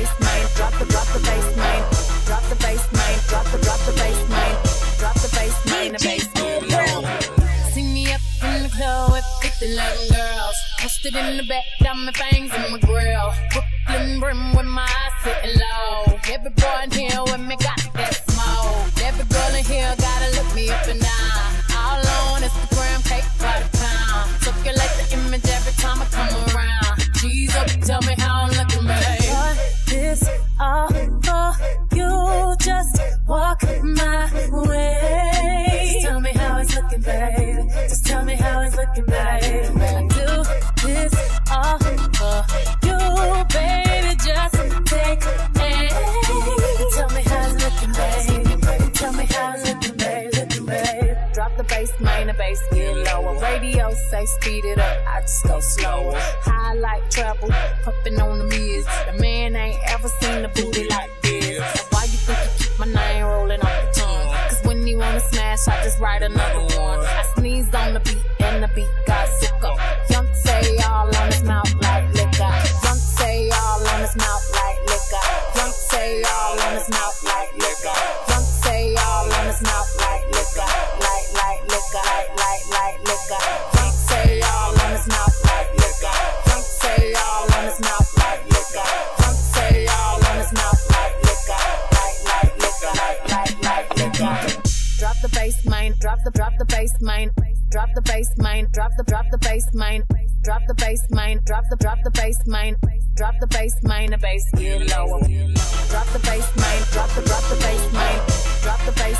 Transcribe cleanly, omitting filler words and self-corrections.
bass, main. Drop the bass, main. Drop the bass, main. Drop the bass, main. Drop the bass, main. The bass get low. See me up in the club with 50 little girls. Posted in the back, diamond fangs in my grill. Brooklyn brim with my eyes sitting low. Every boy in here with me got that smoke. Every girl in here gotta look me up and down. All on Instagram, cake by the pound. Circulate the image every time I come around. G's up, tell me how I'm looking, babe. What this all for? You just walk my way. Just tell me how it's looking, babe. Just tell me how it's looking, babe. I do this all for you, baby. Just take it. Tell me how it's looking, babe. Tell me how it's looking, babe. Looking, babe. Drop the bass, main, the bass get lower. Radio say speed it up, I just go slower. High like treble, pumping on the mirrors. The man ain't ever seen a booty like this. So why you think you keep my name rolling off the tongue? Cause when you wanna smash, I just write another one. I sneezed on the beat and the beat got sicker. Young say all on his mouth like liquor. Young say all on his mouth like liquor. Young say all on his mouth like liquor. Young say all on his mouth like liquor. Like liquor, like liquor. Young say all on his mouth like liquor. Young say all on his mouth like liquor. Young say all on his mouth like liquor. Like liquor, like liquor. Drop the bass, main. Drop the bass, main. Drop the bass, main. Drop the bass, main. Drop the bass, main. Drop the bass, main. Drop the bass, main. The bass get lower. Drop the bass, main. Drop the bass, main. Drop the bass.